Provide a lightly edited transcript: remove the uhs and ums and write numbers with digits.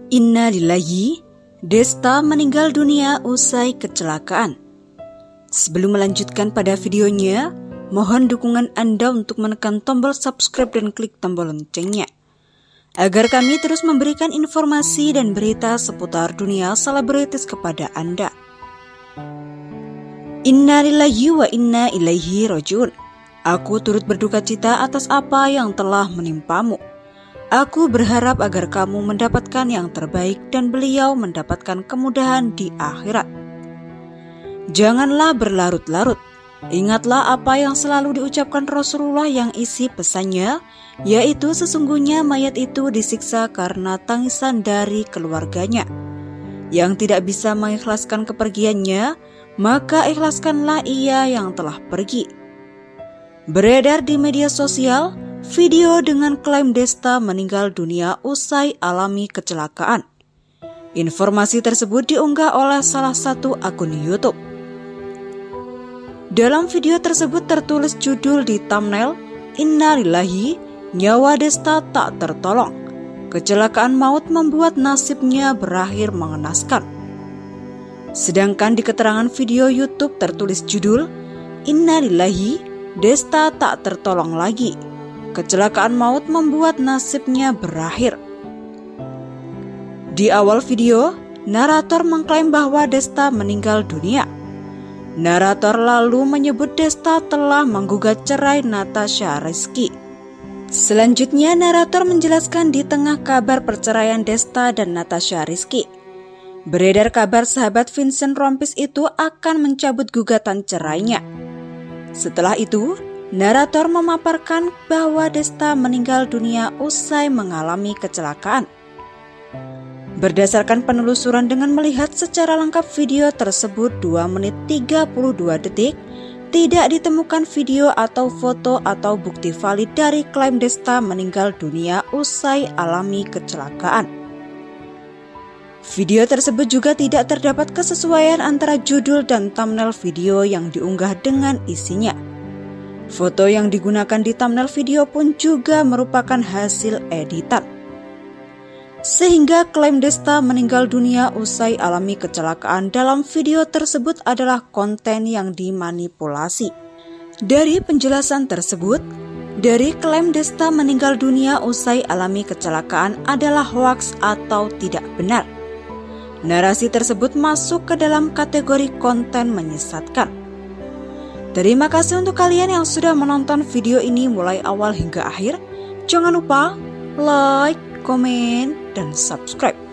Innalillahi, Desta meninggal dunia usai kecelakaan. Sebelum melanjutkan pada videonya, mohon dukungan Anda untuk menekan tombol subscribe dan klik tombol loncengnya, agar kami terus memberikan informasi dan berita seputar dunia selebritis kepada Anda. Innalillahi wa inna ilaihi rajiun. Aku turut berduka cita atas apa yang telah menimpamu. Aku berharap agar kamu mendapatkan yang terbaik dan beliau mendapatkan kemudahan di akhirat. Janganlah berlarut-larut. Ingatlah apa yang selalu diucapkan Rasulullah yang isi pesannya, yaitu sesungguhnya mayat itu disiksa karena tangisan dari keluarganya. Yang tidak bisa mengikhlaskan kepergiannya, maka ikhlaskanlah ia yang telah pergi. Beredar di media sosial video dengan klaim Desta meninggal dunia usai alami kecelakaan. Informasi tersebut diunggah oleh salah satu akun YouTube. Dalam video tersebut tertulis judul di thumbnail, "Innalillahi, nyawa Desta tak tertolong. Kecelakaan maut membuat nasibnya berakhir mengenaskan." Sedangkan di keterangan video YouTube tertulis judul, "Innalillahi, Desta tak tertolong lagi. Kecelakaan maut membuat nasibnya berakhir." Di awal video, narator mengklaim bahwa Desta meninggal dunia. Narator lalu menyebut Desta telah menggugat cerai Natasha Rizky. Selanjutnya, narator menjelaskan di tengah kabar perceraian Desta dan Natasha Rizky, beredar kabar sahabat Vincent Rompis itu akan mencabut gugatan cerainya. Setelah itu, narator memaparkan bahwa Desta meninggal dunia usai mengalami kecelakaan. Berdasarkan penelusuran dengan melihat secara lengkap video tersebut 2 menit 32 detik, tidak ditemukan video atau foto atau bukti valid dari klaim Desta meninggal dunia usai alami kecelakaan. Video tersebut juga tidak terdapat kesesuaian antara judul dan thumbnail video yang diunggah dengan isinya. Foto yang digunakan di thumbnail video pun juga merupakan hasil editan. Sehingga klaim Desta meninggal dunia usai alami kecelakaan dalam video tersebut adalah konten yang dimanipulasi. Dari penjelasan tersebut, dari klaim Desta meninggal dunia usai alami kecelakaan adalah hoaks atau tidak benar. Narasi tersebut masuk ke dalam kategori konten menyesatkan. Terima kasih untuk kalian yang sudah menonton video ini mulai awal hingga akhir. Jangan lupa like, komen, dan subscribe.